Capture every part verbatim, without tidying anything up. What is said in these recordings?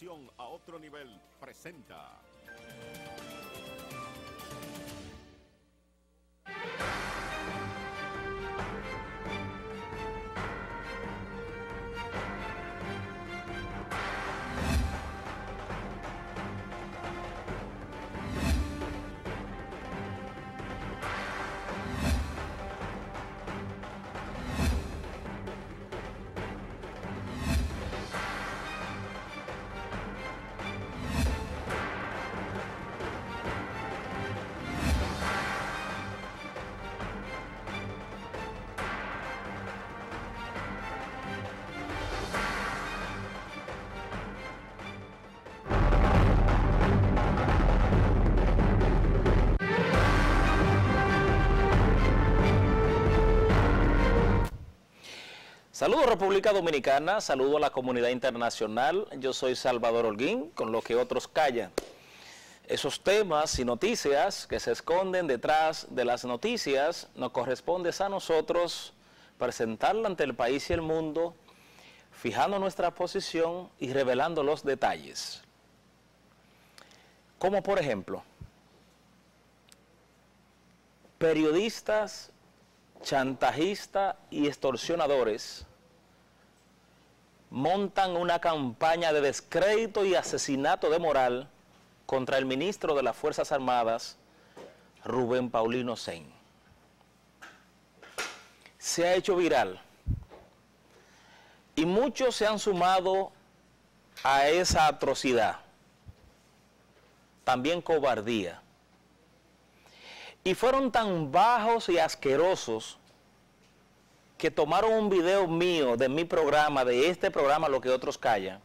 Información a otro nivel presenta. Saludos República Dominicana, saludo a la comunidad internacional. Yo soy Salvador Holguín, con lo que otros callan. Esos temas y noticias que se esconden detrás de las noticias nos corresponde a nosotros presentarla ante el país y el mundo, fijando nuestra posición y revelando los detalles. Como por ejemplo, periodistas, chantajistas y extorsionadores montan una campaña de descrédito y asesinato de moral contra el ministro de las Fuerzas Armadas, Rubén Paulino Sen. Se ha hecho viral y muchos se han sumado a esa atrocidad, también cobardía. Y fueron tan bajos y asquerosos que tomaron un video mío de mi programa, de este programa Lo que otros callan,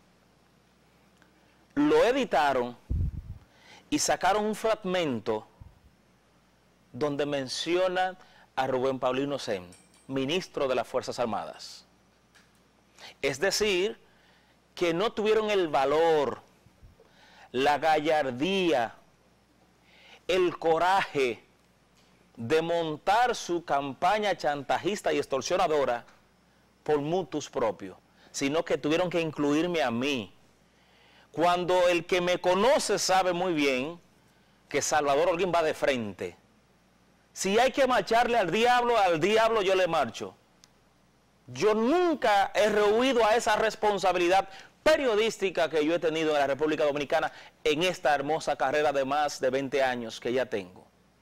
lo editaron y sacaron un fragmento donde mencionan a Rubén Paulino Sen, ministro de las Fuerzas Armadas. Es decir, que no tuvieron el valor, la gallardía, el coraje de montar su campaña chantajista y extorsionadora por mutus propios, sino que tuvieron que incluirme a mí, cuando el que me conoce sabe muy bien que Salvador Holguín va de frente. Si hay que marcharle al diablo, al diablo yo le marcho. Yo nunca he rehuido a esa responsabilidad periodística que yo he tenido en la República Dominicana en esta hermosa carrera de más de veinte años que ya tengo.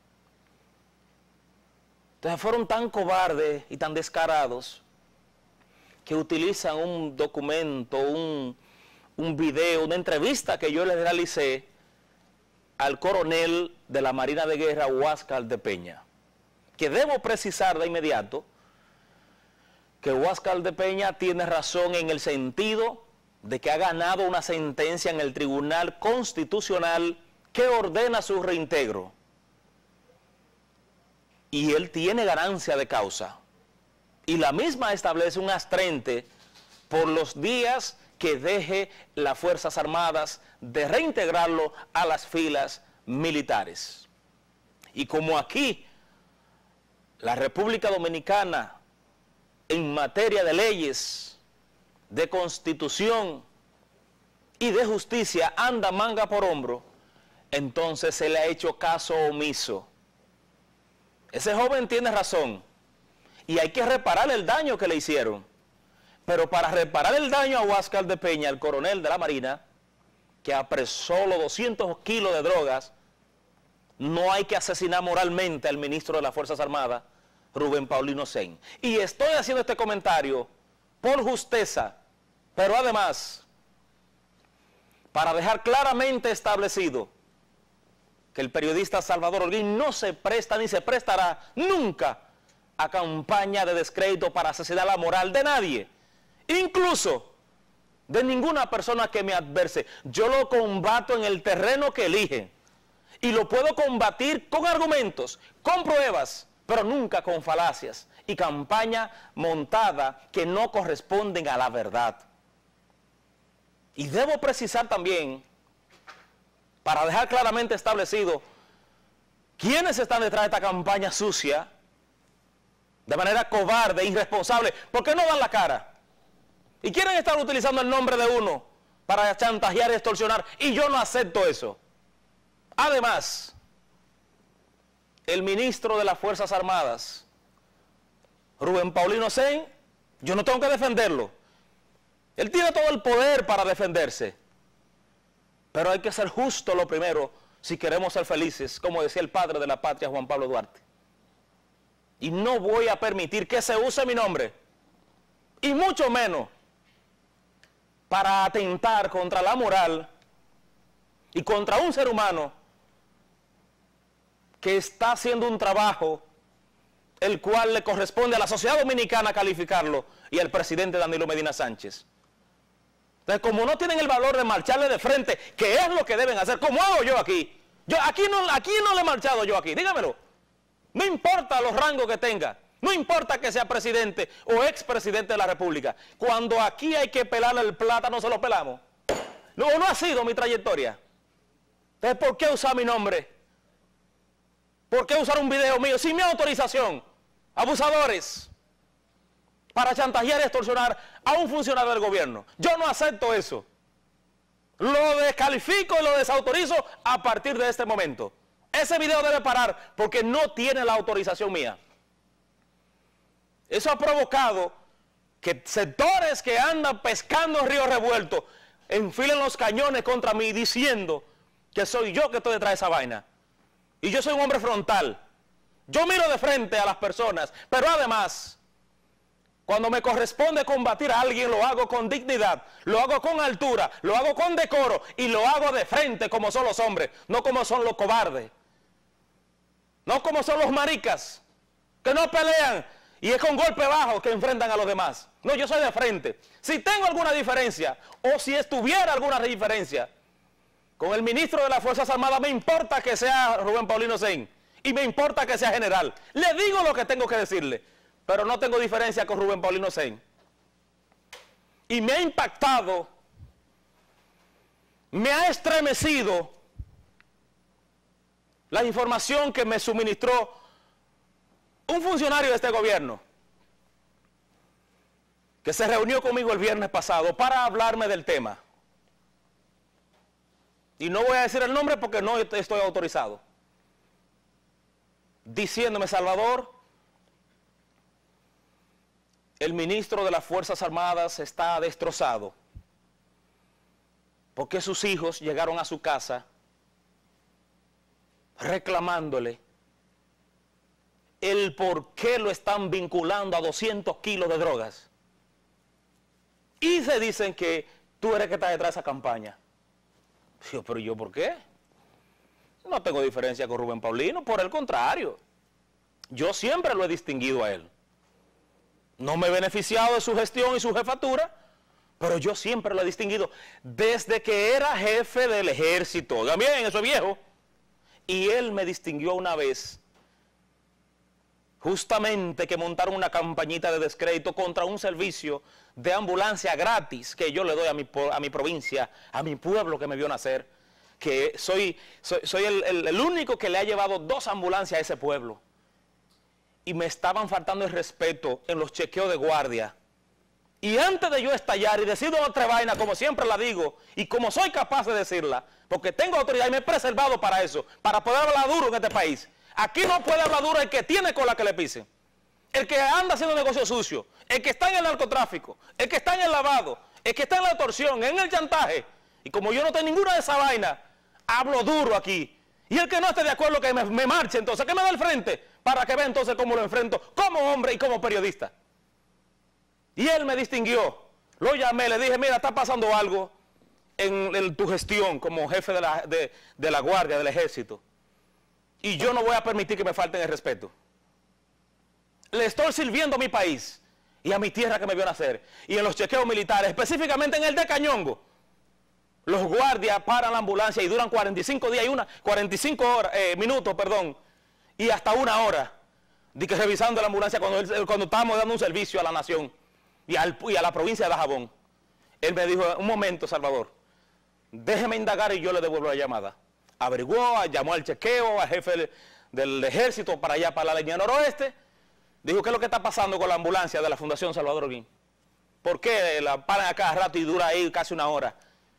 Entonces fueron tan cobardes y tan descarados que utilizan un documento, un, un video, una entrevista que yo le realicé al coronel de la Marina de Guerra, Huáscar de Peña, que debo precisar de inmediato que Huáscar de Peña tiene razón en el sentido de que ha ganado una sentencia en el Tribunal Constitucional que ordena su reintegro. Y él tiene ganancia de causa. Y la misma establece un astrente por los días que deje las Fuerzas Armadas de reintegrarlo a las filas militares. Y como aquí, la República Dominicana, en materia de leyes, de constitución y de justicia, anda manga por hombro, entonces se le ha hecho caso omiso. Ese joven tiene razón y hay que reparar el daño que le hicieron. Pero para reparar el daño a Huáscar de Peña, el coronel de la Marina, que apresó los doscientos kilos de drogas, no hay que asesinar moralmente al ministro de las Fuerzas Armadas, Rubén Paulino Sen. Y estoy haciendo este comentario por justeza, pero además para dejar claramente establecido que el periodista Salvador Holguín no se presta ni se prestará nunca a campaña de descrédito para asesinar la moral de nadie, incluso de ninguna persona que me adverse. Yo lo combato en el terreno que elige y lo puedo combatir con argumentos, con pruebas, pero nunca con falacias y campaña montada que no corresponden a la verdad. Y debo precisar también, para dejar claramente establecido quiénes están detrás de esta campaña sucia, de manera cobarde, irresponsable, ¿por qué no dan la cara? Y quieren estar utilizando el nombre de uno para chantajear y extorsionar, y yo no acepto eso. Además, el ministro de las Fuerzas Armadas, Rubén Paulino Sen, yo no tengo que defenderlo. Él tiene todo el poder para defenderse. Pero hay que ser justo lo primero si queremos ser felices, como decía el padre de la patria, Juan Pablo Duarte. Y no voy a permitir que se use mi nombre, y mucho menos para atentar contra la moral y contra un ser humano que está haciendo un trabajo el cual le corresponde a la sociedad dominicana calificarlo y al presidente Danilo Medina Sánchez. Entonces, como no tienen el valor de marcharle de frente, que es lo que deben hacer, como hago yo aquí. Yo aquí no, aquí no le he marchado yo aquí, dígamelo. No importa los rangos que tenga, no importa que sea presidente o expresidente de la República. Cuando aquí hay que pelarle el plátano, se lo pelamos. No, no ha sido mi trayectoria. Entonces, ¿por qué usar mi nombre? ¿Por qué usar un video mío sin mi autorización? Abusadores. Para chantajear y extorsionar a un funcionario del gobierno. Yo no acepto eso. Lo descalifico y lo desautorizo a partir de este momento. Ese video debe parar porque no tiene la autorización mía. Eso ha provocado que sectores que andan pescando en Río Revuelto enfilen los cañones contra mí diciendo que soy yo que estoy detrás de esa vaina. Y yo soy un hombre frontal. Yo miro de frente a las personas, pero además, cuando me corresponde combatir a alguien, lo hago con dignidad, lo hago con altura, lo hago con decoro y lo hago de frente como son los hombres, no como son los cobardes, no como son los maricas, que no pelean y es con golpe bajo que enfrentan a los demás. No, yo soy de frente. Si tengo alguna diferencia o si estuviera alguna diferencia con el ministro de las Fuerzas Armadas, me importa que sea Rubén Paulino Sen y me importa que sea general. Le digo lo que tengo que decirle, pero no tengo diferencia con Rubén Paulino Sen. Y me ha impactado, me ha estremecido la información que me suministró un funcionario de este gobierno, que se reunió conmigo el viernes pasado para hablarme del tema. Y no voy a decir el nombre porque no estoy autorizado. Diciéndome: Salvador, el ministro de las Fuerzas Armadas está destrozado porque sus hijos llegaron a su casa reclamándole el por qué lo están vinculando a doscientos kilos de drogas. Y se dicen que tú eres que estás detrás de esa campaña. Digo, pero ¿yo por qué? No tengo diferencia con Rubén Paulino, por el contrario. Yo siempre lo he distinguido a él. No me he beneficiado de su gestión y su jefatura, pero yo siempre lo he distinguido desde que era jefe del ejército. También, eso es viejo. Y él me distinguió una vez, justamente que montaron una campañita de descrédito contra un servicio de ambulancia gratis que yo le doy a mi, a mi provincia, a mi pueblo que me vio nacer, que soy, soy, soy el, el, el único que le ha llevado dos ambulancias a ese pueblo. Y me estaban faltando el respeto en los chequeos de guardia. Y antes de yo estallar y decir otra vaina, como siempre la digo, y como soy capaz de decirla, porque tengo autoridad y me he preservado para eso, para poder hablar duro en este país. Aquí no puede hablar duro el que tiene cola que le pisen. El que anda haciendo negocio sucio, el que está en el narcotráfico, el que está en el lavado, el que está en la extorsión, en el chantaje. Y como yo no tengo ninguna de esas vainas, hablo duro aquí. Y el que no esté de acuerdo que me, me marche, entonces, que me dé el frente, para que vea entonces cómo lo enfrento, como hombre y como periodista. Y él me distinguió. Lo llamé, le dije: mira, está pasando algo en, en tu gestión como jefe de la, de, de la Guardia, del Ejército. Y yo no voy a permitir que me falten el respeto. Le estoy sirviendo a mi país y a mi tierra que me vio nacer. Y en los chequeos militares, específicamente en el de Cañongo, los guardias paran la ambulancia y duran cuarenta y cinco días y una, cuarenta y cinco horas, eh, minutos, perdón, y hasta una hora, de que revisando la ambulancia cuando, él, cuando estábamos dando un servicio a la nación y, al, y a la provincia de Dajabón. Él me dijo: un momento, Salvador, déjeme indagar y yo le devuelvo la llamada. Averiguó, llamó al chequeo, al jefe del, del ejército para allá, para la línea noroeste. Dijo: ¿qué es lo que está pasando con la ambulancia de la Fundación Salvador Holguín? ¿Por qué la paran a cada rato y dura ahí casi una hora?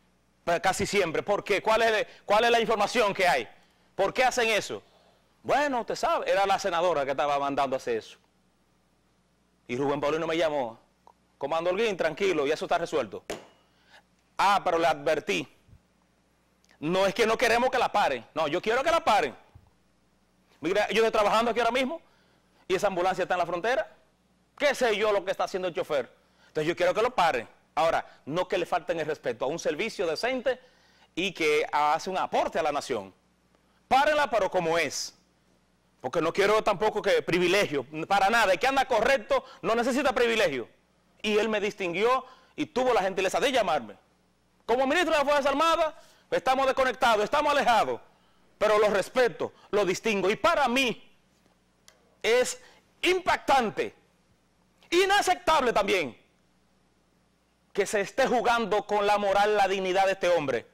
casi siempre. ¿Por qué? ¿Cuál es, cuál es la información que hay? ¿Por qué hacen eso? Bueno, usted sabe, era la senadora que estaba mandando a hacer eso. Y Rubén Paulino me llamó, Comando Holguín, tranquilo, y eso está resuelto. Ah, pero le advertí. No es que no queremos que la paren, no, yo quiero que la paren. Mira, yo estoy trabajando aquí ahora mismo y esa ambulancia está en la frontera. ¿Qué sé yo lo que está haciendo el chofer? Entonces yo quiero que lo paren. Ahora, no que le falten el respeto a un servicio decente y que hace un aporte a la nación. Párenla, pero como es. Porque no quiero tampoco que privilegio, para nada. El que anda correcto no necesita privilegio. Y él me distinguió y tuvo la gentileza de llamarme. Como ministro de las Fuerzas Armadas, estamos desconectados, estamos alejados, pero lo respeto, lo distingo. Y para mí es impactante, inaceptable también, que se esté jugando con la moral, la dignidad de este hombre.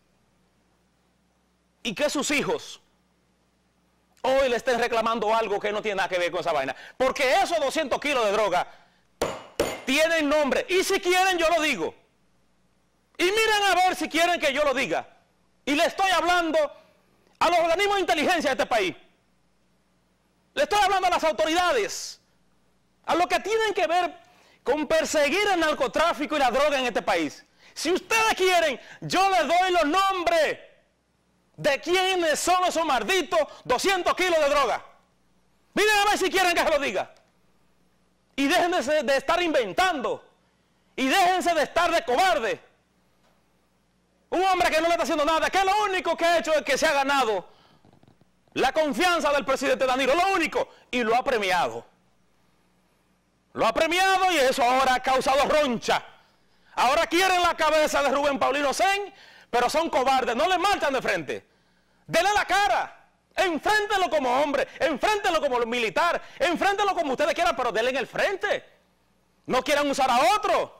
Y que sus hijos hoy le estén reclamando algo que no tiene nada que ver con esa vaina. Porque esos doscientos kilos de droga tienen nombre. Y si quieren, yo lo digo. Y miren a ver si quieren que yo lo diga. Y le estoy hablando a los organismos de inteligencia de este país. Le estoy hablando a las autoridades. A lo que tienen que ver con perseguir el narcotráfico y la droga en este país. Si ustedes quieren, yo les doy los nombres de quiénes son esos malditos doscientos kilos de droga. Miren a ver si quieren que se lo diga. Y déjense de estar inventando. Y déjense de estar de cobarde. Un hombre que no le está haciendo nada, que lo único que ha hecho es que se ha ganado la confianza del presidente Danilo, lo único, y lo ha premiado. Lo ha premiado y eso ahora ha causado roncha. Ahora quieren la cabeza de Rubén Paulino Sen, pero son cobardes, no le marchan de frente. Denle la cara, enfréntenlo como hombre, enfréntenlo como militar, enfréntenlo como ustedes quieran, pero denle en el frente. No quieran usar a otro.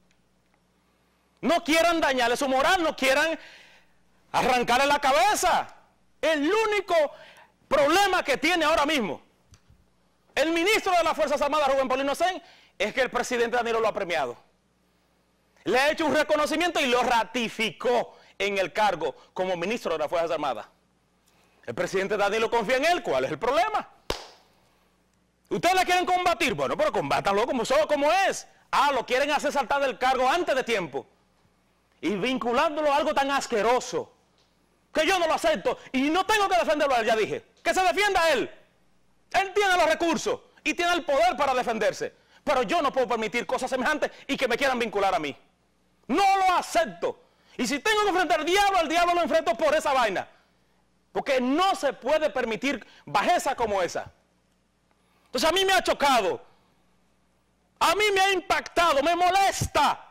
No quieran dañarle su moral, no quieran arrancarle la cabeza. El único problema que tiene ahora mismo el ministro de las Fuerzas Armadas, Rubén Paulino Sen, es que el presidente Danilo lo ha premiado. Le ha hecho un reconocimiento y lo ratificó en el cargo como ministro de las Fuerzas Armadas. El presidente Danilo confía en él. ¿Cuál es el problema? ¿Ustedes le quieren combatir? Bueno, pero combátanlo como, solo como es. Ah, lo quieren hacer saltar del cargo antes de tiempo. Y vinculándolo a algo tan asqueroso, que yo no lo acepto. Y no tengo que defenderlo a él, ya dije. Que se defienda a él. Él tiene los recursos y tiene el poder para defenderse. Pero yo no puedo permitir cosas semejantes y que me quieran vincular a mí. No lo acepto. Y si tengo que enfrentar al diablo, al diablo lo enfrento por esa vaina. Porque no se puede permitir bajeza como esa. Entonces a mí me ha chocado. A mí me ha impactado, me molesta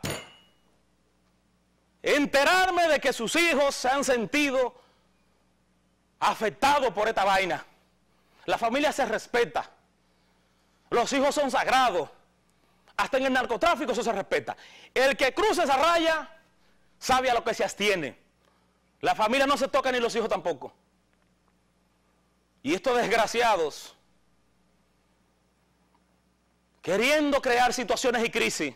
enterarme de que sus hijos se han sentido afectados por esta vaina. La familia se respeta. Los hijos son sagrados. Hasta en el narcotráfico eso se respeta. El que cruza esa raya sabe a lo que se abstiene. La familia no se toca ni los hijos tampoco. Y estos desgraciados, queriendo crear situaciones y crisis,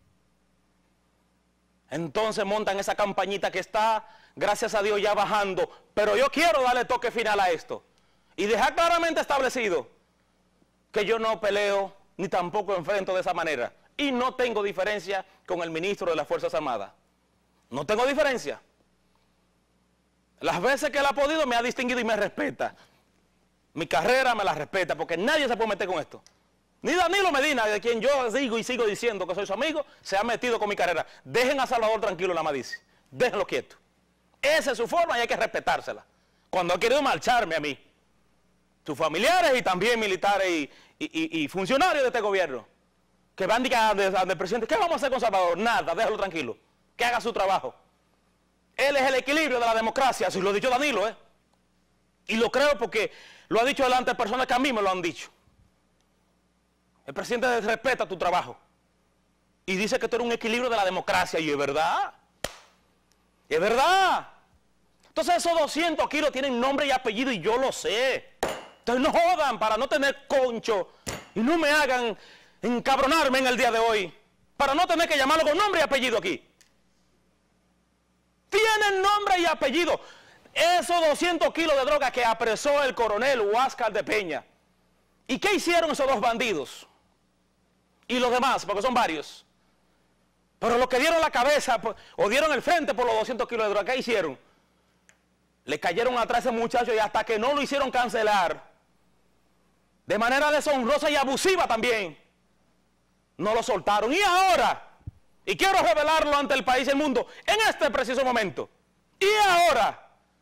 entonces montan esa campañita que está, gracias a Dios, ya bajando. Pero yo quiero darle toque final a esto y dejar claramente establecido que yo no peleo ni tampoco enfrento de esa manera. Y no tengo diferencia con el ministro de las Fuerzas Armadas. No tengo diferencia. Las veces que él ha podido me ha distinguido y me respeta. Mi carrera me la respeta porque nadie se puede meter con esto. Ni Danilo Medina, de quien yo digo y sigo diciendo que soy su amigo, se ha metido con mi carrera. Dejen a Salvador tranquilo, nada más dice. Déjenlo quieto. Esa es su forma y hay que respetársela. Cuando ha querido marcharme a mí, sus familiares y también militares y, y, y, y funcionarios de este gobierno, que van a decir al presidente, ¿qué vamos a hacer con Salvador? Nada, déjalo tranquilo, que haga su trabajo. Él es el equilibrio de la democracia, así lo ha dicho Danilo, ¿eh? Y lo creo porque lo ha dicho delante de personas que a mí me lo han dicho. El presidente respeta tu trabajo y dice que tú eres un equilibrio de la democracia, y es verdad, es verdad. Entonces esos doscientos kilos tienen nombre y apellido y yo lo sé. Entonces no jodan para no tener concho y no me hagan encabronarme en el día de hoy para no tener que llamarlo con nombre y apellido aquí. tienen nombre y apellido. Esos doscientos kilos de droga que apresó el coronel Huáscar de Peña. ¿Y qué hicieron esos dos bandidos? Y los demás, porque son varios. Pero los que dieron la cabeza o dieron el frente por los doscientos kilos de droga, ¿qué hicieron? Le cayeron atrás a ese muchacho y hasta que no lo hicieron cancelar, de manera deshonrosa y abusiva también, no lo soltaron. Y ahora, y quiero revelarlo ante el país y el mundo, en este preciso momento, y ahora,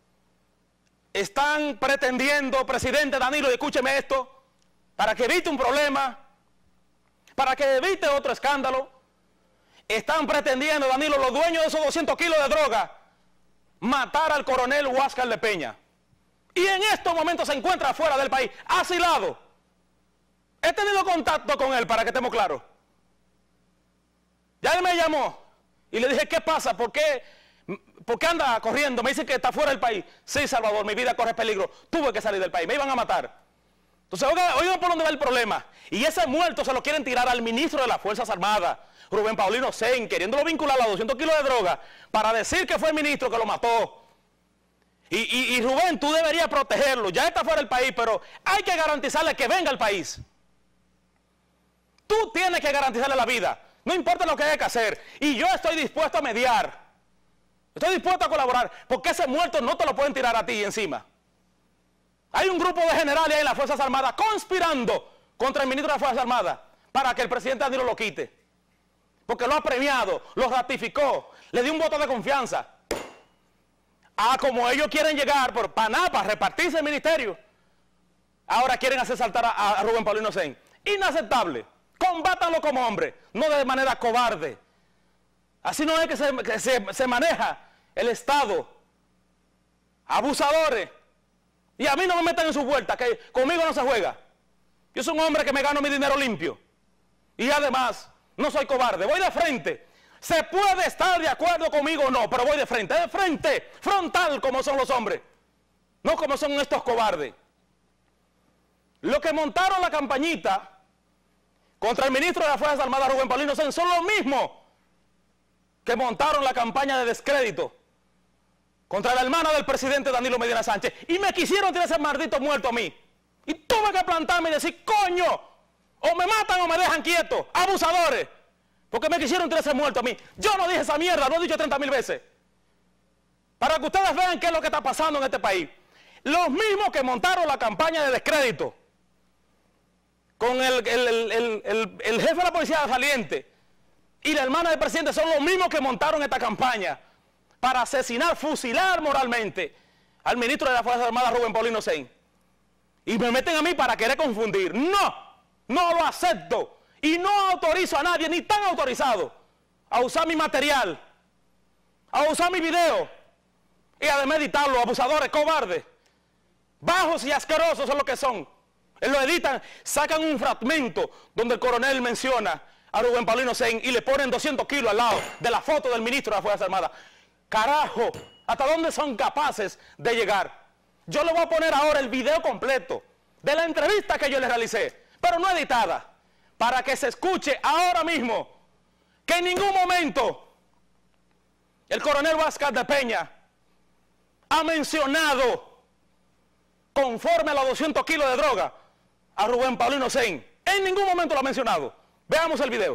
están pretendiendo, presidente Danilo, y escúcheme esto, para que evite un problema, para que evite otro escándalo, están pretendiendo, Danilo, los dueños de esos doscientos kilos de droga, matar al coronel Huáscar de Peña. Y en estos momentos se encuentra fuera del país, asilado. He tenido contacto con él, para que estemos claros. Ya él me llamó y le dije, ¿qué pasa? ¿Por qué, ¿Por qué anda corriendo? Me dice que está fuera del país. Sí, Salvador, mi vida corre peligro. Tuve que salir del país, me iban a matar. Entonces, oigan, oigan por dónde va el problema. Y ese muerto se lo quieren tirar al ministro de las Fuerzas Armadas, Rubén Paulino Sen, queriéndolo vincular a los doscientos kilos de droga para decir que fue el ministro que lo mató. Y, y, y Rubén, tú deberías protegerlo. Ya está fuera del país, pero hay que garantizarle que venga al país. Tú tienes que garantizarle la vida. No importa lo que haya que hacer. Y yo estoy dispuesto a mediar. Estoy dispuesto a colaborar. Porque ese muerto no te lo pueden tirar a ti encima. Hay un grupo de generales ahí en las Fuerzas Armadas conspirando contra el ministro de las Fuerzas Armadas para que el presidente Danilo lo quite. Porque lo ha premiado, lo ratificó, le dio un voto de confianza. Ah, como ellos quieren llegar por Panapa, repartirse el ministerio, ahora quieren hacer saltar a, a Rubén Paulino Sen. Inaceptable. Combátanlo como hombre, no de manera cobarde. Así no es que se, que se, se maneja el Estado. Abusadores. Y a mí no me metan en sus vueltas, que conmigo no se juega. Yo soy un hombre que me gano mi dinero limpio. Y además, no soy cobarde, voy de frente. Se puede estar de acuerdo conmigo o no, pero voy de frente, de frente, frontal como son los hombres. No como son estos cobardes. Los que montaron la campañita contra el ministro de las Fuerzas Armadas, Rubén Paulino Sen, son los mismos que montaron la campaña de descrédito contra la hermana del presidente Danilo Medina Sánchez. Y me quisieron tirar ese maldito muerto a mí. Y tuve que plantarme y decir, coño, o me matan o me dejan quieto, abusadores. Porque me quisieron tirar ese muerto a mí. Yo no dije esa mierda, lo he dicho treinta mil veces. Para que ustedes vean qué es lo que está pasando en este país. Los mismos que montaron la campaña de descrédito con el, el, el, el, el, el jefe de la policía saliente y la hermana del presidente son los mismos que montaron esta campaña para asesinar, fusilar moralmente al ministro de las Fuerzas Armadas, Rubén Paulino Sen. Y me meten a mí para querer confundir. No, no lo acepto. Y no autorizo a nadie, ni tan autorizado, a usar mi material, a usar mi video y a desmeditarlo, abusadores, cobardes, bajos y asquerosos son lo que son. Lo editan, sacan un fragmento donde el coronel menciona a Rubén Paulino Sen y le ponen doscientos kilos al lado de la foto del ministro de las Fuerzas Armadas. Carajo, ¿hasta dónde son capaces de llegar? Yo le voy a poner ahora el video completo de la entrevista que yo le realicé, pero no editada, para que se escuche ahora mismo que en ningún momento el coronel Huáscar de Peña ha mencionado, conforme a los doscientos kilos de droga, a Rubén Paulino Sen. En ningún momento lo ha mencionado. Veamos el video.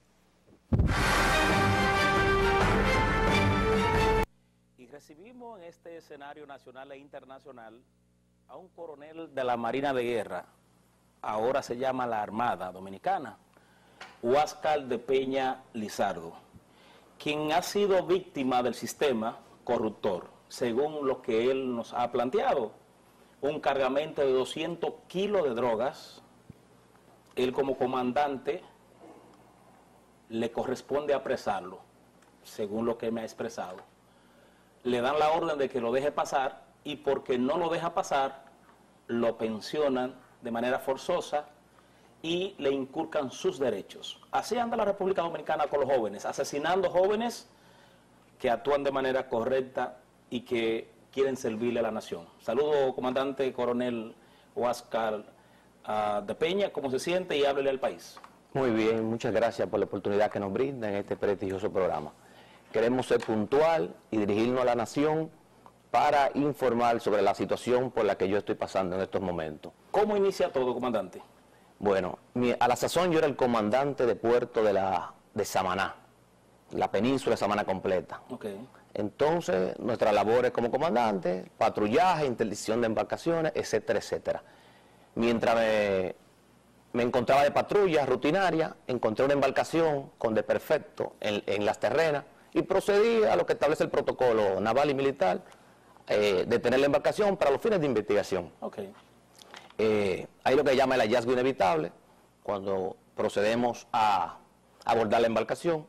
Y recibimos en este escenario nacional e internacional a un coronel de la Marina de Guerra, ahora se llama la Armada Dominicana, Huáscar de Peña Lizardo, quien ha sido víctima del sistema corruptor, según lo que él nos ha planteado. Un cargamento de doscientos kilos de drogas. Él como comandante le corresponde apresarlo, según lo que me ha expresado. Le dan la orden de que lo deje pasar y porque no lo deja pasar, lo pensionan de manera forzosa y le inculcan sus derechos. Así anda la República Dominicana con los jóvenes, asesinando jóvenes que actúan de manera correcta y que quieren servirle a la nación. Saludo, comandante coronel Huáscar uh, de Peña, ¿cómo se siente? Y háblele al país. Muy bien, muchas gracias por la oportunidad que nos brinda en este prestigioso programa. queremos ser puntual y dirigirnos a la nación para informar sobre la situación por la que yo estoy pasando en estos momentos. ¿Cómo inicia todo, comandante? Bueno, mi, a la sazón yo era el comandante de puerto de, la, de Samaná, la península de Samaná completa. Okay. Entonces, nuestras labores como comandante, patrullaje, interdicción de embarcaciones, etcétera, etcétera. Mientras me, me encontraba de patrulla rutinaria, encontré una embarcación con desperfecto en, en las terrenas y procedí a lo que establece el protocolo naval y militar, eh, detener la embarcación para los fines de investigación. Okay. Eh, hay lo que llama el hallazgo inevitable, cuando procedemos a abordar la embarcación.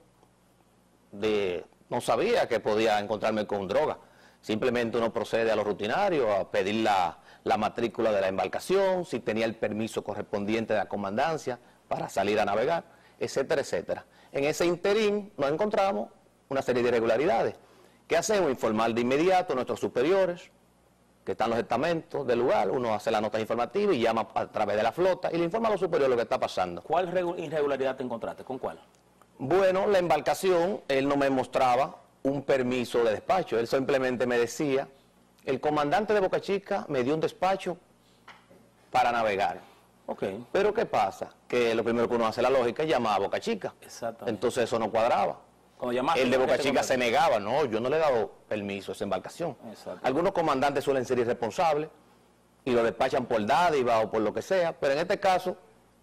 De, no sabía que podía encontrarme con droga, simplemente uno procede a lo rutinario, a pedir la, la matrícula de la embarcación, si tenía el permiso correspondiente de la comandancia para salir a navegar, etcétera, etcétera. En ese interín nos encontramos una serie de irregularidades. ¿Qué hacemos? Informar de inmediato a nuestros superiores, que están los estamentos del lugar, uno hace la nota informativa y llama a través de la flota y le informa a los superiores lo que está pasando. ¿Cuál irregularidad te encontraste? ¿Con cuál? Bueno, la embarcación, él no me mostraba un permiso de despacho, él simplemente me decía, el comandante de Boca Chica me dio un despacho para navegar. Okay. Pero ¿qué pasa? Que lo primero que uno hace la lógica es llamar a Boca Chica. Exactamente. Entonces eso no cuadraba. Llamaste, el de Boca Chica se negaba, no, yo no le he dado permiso a esa embarcación. Algunos comandantes suelen ser irresponsables y lo despachan por dádiva o por lo que sea, pero en este caso,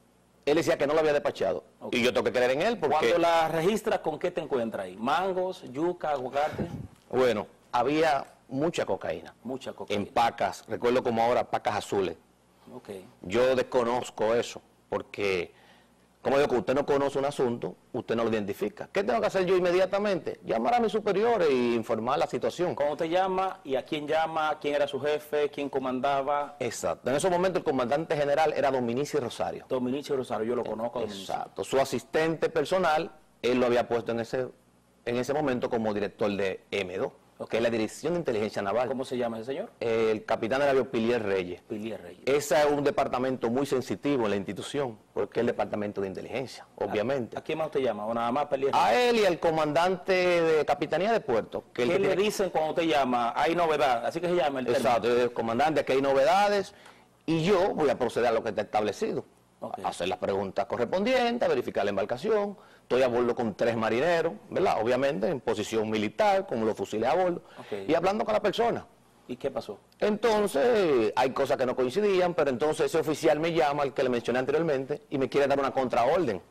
él decía que no lo había despachado. Okay. Y yo tengo que creer en él porque... Cuando la registras, ¿con qué te encuentras ahí? ¿Mangos, yuca, aguacate? Bueno, había mucha cocaína. Mucha cocaína. En pacas, recuerdo como ahora, pacas azules. Okay. Yo desconozco eso, porque... Como digo, que usted no conoce un asunto, usted no lo identifica. ¿Qué tengo que hacer yo inmediatamente? Llamar a mis superiores e informar la situación. ¿Cómo te llama y a quién llama? ¿Quién era su jefe? ¿Quién comandaba? Exacto. En ese momento el comandante general era Dominici Rosario. Dominici Rosario, yo lo conozco. Exacto. Su asistente personal, él lo había puesto en ese, en ese momento como director de M dos. Okay. Que es la Dirección de Inteligencia Naval. ¿Cómo se llama ese señor? El capitán de navío Pilier Reyes. Pilier Reyes. Ese es un departamento muy sensitivo en la institución, porque es el departamento de inteligencia, obviamente. ¿A, a quién más usted llama? ¿O nada más Pilier Reyes? A él y al comandante de Capitanía de Puerto. Que ¿Qué que le tiene... dicen cuando usted llama? Hay novedad, así que se llama el Exacto, el comandante, que hay novedades, y yo voy a proceder a lo que está establecido. Okay. A hacer las preguntas correspondientes, a verificar la embarcación. Estoy a bordo con tres marineros, ¿verdad? Obviamente en posición militar, con los fusiles a bordo, okay. Y hablando con la persona. ¿Y qué pasó? Entonces, hay cosas que no coincidían, pero entonces ese oficial me llama, el que le mencioné anteriormente, y me quiere dar una contraorden.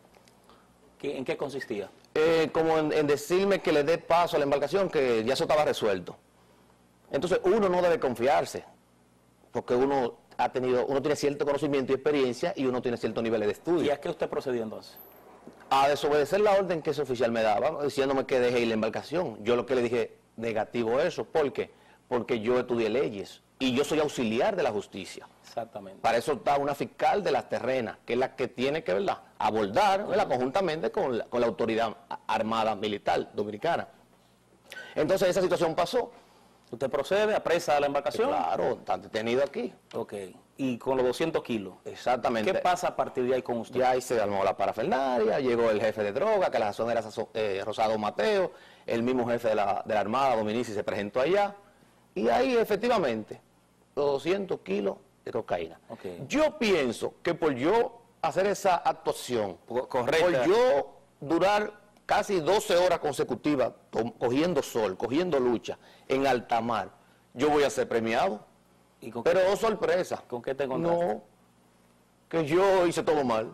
¿En qué consistía? Eh, como en, en decirme que le dé paso a la embarcación, que ya eso estaba resuelto. Entonces, uno no debe confiarse, porque uno... ha tenido, uno tiene cierto conocimiento y experiencia y uno tiene ciertos niveles de estudio. ¿Y a qué usted procedió entonces? A desobedecer la orden que ese oficial me daba, diciéndome que deje ir la embarcación. Yo lo que le dije, negativo eso. ¿Por qué? Porque yo estudié leyes y yo soy auxiliar de la justicia. Exactamente. Para eso está una fiscal de las terrenas, que es la que tiene que, ¿verdad?, abordar, ¿verdad?, uh-huh. conjuntamente con la, con la autoridad armada militar dominicana. Entonces esa situación pasó. ¿Usted procede, apresa a la embarcación? Claro, está detenido aquí. Ok. ¿Y con los doscientos kilos? Exactamente. ¿Qué pasa a partir de ahí con usted? Ya ahí se armó la parafernalia, llegó el jefe de droga, que la razón era eh, Rosado Mateo, el mismo jefe de la, de la Armada, Dominici, se presentó allá. Y ahí, efectivamente, los doscientos kilos de cocaína. Okay. Yo pienso que por yo hacer esa actuación, correcta, por yo durar casi doce horas consecutivas cogiendo sol, cogiendo lucha en alta mar, yo voy a ser premiado. ¿Y con Pero, qué, oh, sorpresa. ¿Con qué te encontraste? No, que yo hice todo mal.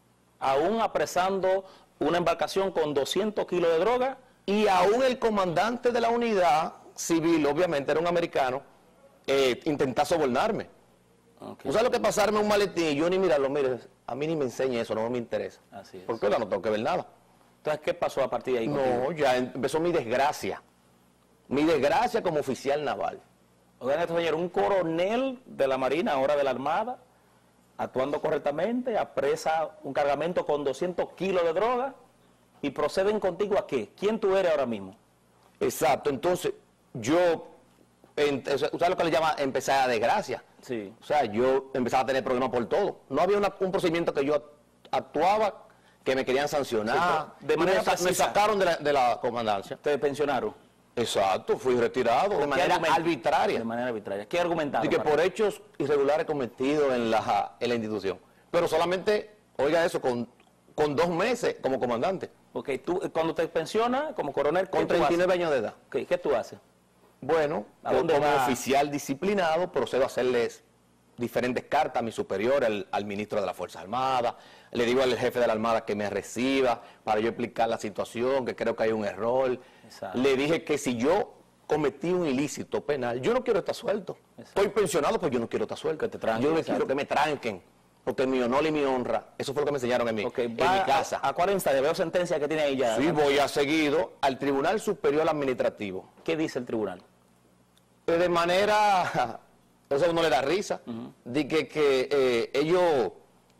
Aún apresando una embarcación con doscientos kilos de droga. Y aún el comandante de la unidad civil, obviamente era un americano, eh, intentó sobornarme. Okay. ¿Tú sabes lo que pasarme un maletín y yo ni mirarlo? Mire, a mí ni me enseñe eso, no me interesa. Así es. Porque yo no tengo que ver nada. Entonces, ¿qué pasó a partir de ahí? No, contigo? ya empezó mi desgracia. Mi desgracia como oficial naval. Oigan esto, señor, un coronel de la Marina, ahora de la Armada, actuando correctamente, apresa un cargamento con doscientos kilos de droga y proceden contigo a qué? ¿Quién tú eres ahora mismo? Exacto, entonces yo, ¿usted lo que le llama empezar a desgracia? Sí. O sea, yo empezaba a tener problemas por todo. No había una, un procedimiento que yo actuaba que me querían sancionar, Sí, de y manera me, sa- me precisa. sacaron de la, de la comandancia. Te pensionaron. Exacto, fui retirado de ¿Qué manera argumento? arbitraria. De manera arbitraria. ¿Qué argumentaron? Y que para por eso? hechos irregulares cometidos en la, en la institución. Pero solamente, oiga eso, con, con dos meses como comandante, Ok, tú eh, cuando te pensionas como coronel, ¿qué con tú haces? treinta y nueve años de edad. Ok, ¿qué tú haces? Bueno, ¿A yo dónde como va? oficial disciplinado procedo a hacerles diferentes cartas a mi superior, al, al ministro de las Fuerzas Armadas, le digo al jefe de la Armada que me reciba para yo explicar la situación, que creo que hay un error. Exacto. Le dije que si yo cometí un ilícito penal, yo no quiero estar suelto. Exacto. Estoy pensionado, pero yo no quiero estar suelto. Que te tranquen, yo no exacto. quiero que me tranquen, porque mi honor y mi honra, eso fue lo que me enseñaron en mi, Ok, en va mi casa. ¿A, a cuál instancia? Veo sentencia que tiene ahí ya. Sí, voy a seguido al Tribunal Superior Administrativo. ¿Qué dice el tribunal? Eh, de manera, eso a uno le da risa, de que, que eh, ellos,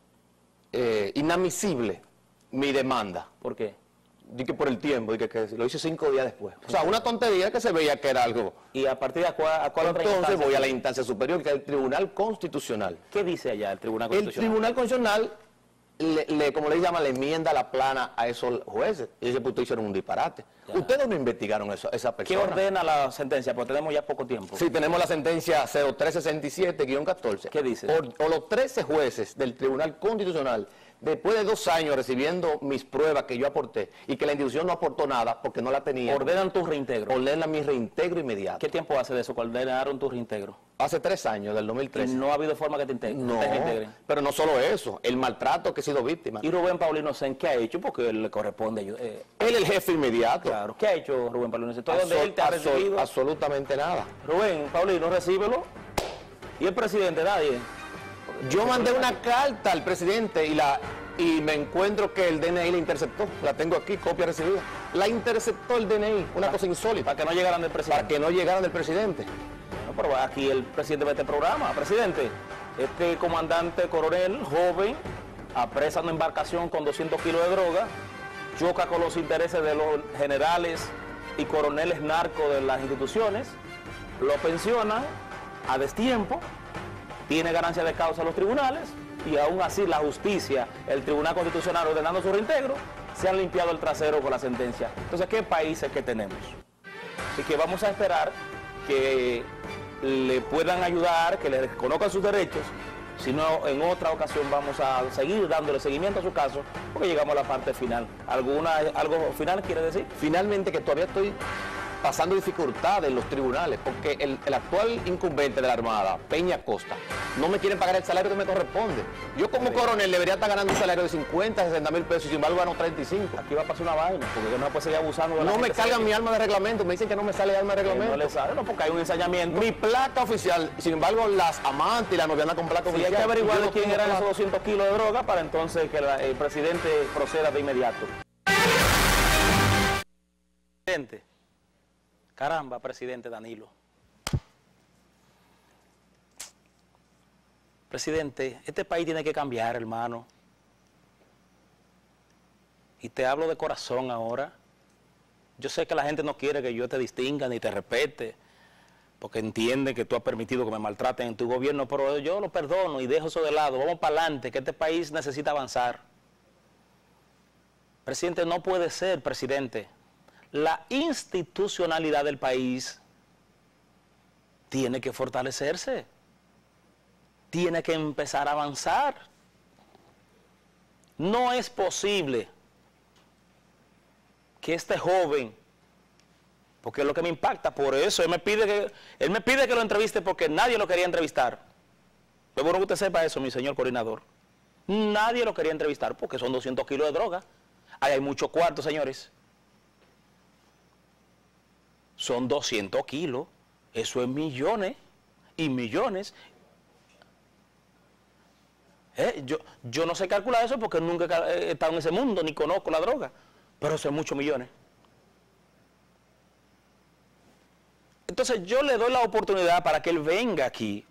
eh, inadmisible mi demanda, ¿Por qué? de que por el tiempo, de que, que lo hice cinco días después. O sea, una tontería que se veía que era algo. ¿Y a partir de a cuál, a cuál otra Entonces instancia? voy a la instancia superior, que es el Tribunal Constitucional. ¿Qué dice allá el tribunal El constitucional? Tribunal Constitucional, le, le- como le llama, le enmienda la plana a esos jueces. Y dice, pues ustedes hicieron un disparate. Ya. Ustedes no investigaron eso, esa ¿Qué persona. ordena la sentencia? Porque tenemos ya poco tiempo. Sí, tenemos la sentencia cero tres sesenta y siete guión catorce. ¿Qué dice? O, o los trece jueces del Tribunal Constitucional, después de dos años recibiendo mis pruebas que yo aporté y que la institución no aportó nada porque no la tenía, Ordenan tu reintegro. ordenan mi reintegro inmediato. ¿Qué tiempo hace de eso? que ordenaron tu reintegro? Hace tres años, del dos mil Y trece. no ha habido forma que te, inte- No, te reintegren. pero no solo eso, el maltrato que he sido víctima. ¿Y Rubén Paulino Sen qué ha hecho? Porque le corresponde ayudar. Eh, Él es el jefe inmediato. claro. ¿Qué ha hecho Rubén Paulino Sen? ¿Todo Absol- donde él te ha absol- recibido? absolutamente nada. Rubén Paulino, recíbelo. ¿Y el presidente? Nadie. Yo mandé una carta al presidente y la y me encuentro que el D N I la interceptó. La tengo aquí, copia recibida. La interceptó el D N I, una cosa insólita, Para que no llegaran del para presidente. que no llegaran del presidente. No, pero aquí el presidente de este programa. Presidente, este comandante coronel joven apresa una embarcación con doscientos kilos de droga, choca con los intereses de los generales y coroneles narcos de las instituciones, lo pensionan a destiempo, tiene ganancia de causa a los tribunales y aún así la justicia, el Tribunal Constitucional ordenando su reintegro, se han limpiado el trasero con la sentencia. Entonces, ¿qué países que tenemos? Así que vamos a esperar que le puedan ayudar, que le reconozcan sus derechos, si no, en otra ocasión vamos a seguir dándole seguimiento a su caso, porque llegamos a la parte final. ¿Alguna, ¿Algo final quiere decir? Finalmente, que todavía estoy pasando dificultades en los tribunales, porque el, el actual incumbente de la Armada, Peña Costa, no me quieren pagar el salario que me corresponde. Yo como coronel debería estar ganando un salario de cincuenta, sesenta mil pesos, y sin embargo gano treinta y cinco. Aquí va a pasar una vaina, porque no se puede seguir abusando de la No me gente. cargan mi alma de reglamento, me dicen que no me sale alma de Que no reglamento. le sale, no, porque hay un ensañamiento. Mi placa oficial, sin embargo las amantes y la novia andan con placa Sí, oficial. hay que averiguar Yo de no quién tengo eran placa. esos doscientos kilos de droga para entonces que la- el presidente proceda de inmediato. Presidente. Caramba, presidente Danilo. Presidente, este país tiene que cambiar, hermano. Y te hablo de corazón ahora. Yo sé que la gente no quiere que yo te distinga ni te respete, porque entienden que tú has permitido que me maltraten en tu gobierno, pero yo lo perdono y dejo eso de lado. Vamos para adelante, que este país necesita avanzar. Presidente, no puede ser, presidente. La institucionalidad del país tiene que fortalecerse. Tiene que empezar a avanzar. No es posible que este joven, porque es lo que me impacta, por eso él me pide que, él me pide que lo entreviste porque nadie lo quería entrevistar. Es bueno que usted sepa eso, mi señor coordinador. Nadie lo quería entrevistar porque son doscientos kilos de droga. Ahí hay muchos cuartos, señores. Son doscientos kilos. Eso es millones y millones. Eh, yo, yo no sé calcular eso porque nunca he estado en ese mundo ni conozco la droga. Pero son muchos millones. Entonces yo le doy la oportunidad para que él venga aquí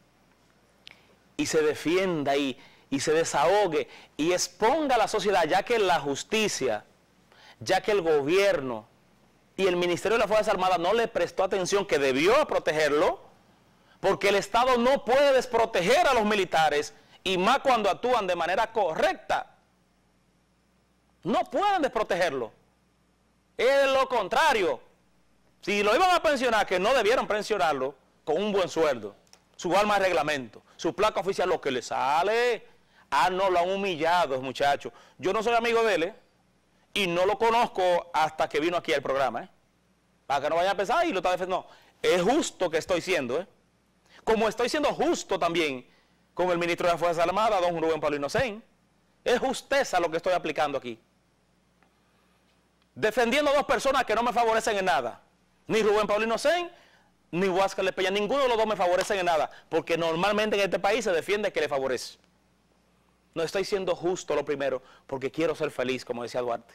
y se defienda y, y se desahogue y exponga a la sociedad, ya que la justicia, ya que el gobierno y el Ministerio de las Fuerzas Armadas no le prestó atención que debió protegerlo, porque el Estado no puede desproteger a los militares y más cuando actúan de manera correcta. No pueden desprotegerlo. Es lo contrario. Si lo iban a pensionar, que no debieron pensionarlo con un buen sueldo, su alma de reglamento, su placa oficial, lo que le sale. Ah, no, lo han humillado, muchachos. Yo no soy amigo de él, ¿eh? Y no lo conozco hasta que vino aquí al programa, ¿eh? Para que no vayan a pensar, y lo está defendiendo. No, es justo que estoy siendo, ¿eh? Como estoy siendo justo también con el ministro de las Fuerzas Armadas, don Rubén Paulino Sen. Es justeza lo que estoy aplicando aquí. Defendiendo a dos personas que no me favorecen en nada. Ni Rubén Paulino Sen, ni Huáscar Lepeña. Ninguno de los dos me favorecen en nada. Porque normalmente en este país se defiende que le favorece. No estoy siendo justo lo primero, porque quiero ser feliz, como decía Duarte.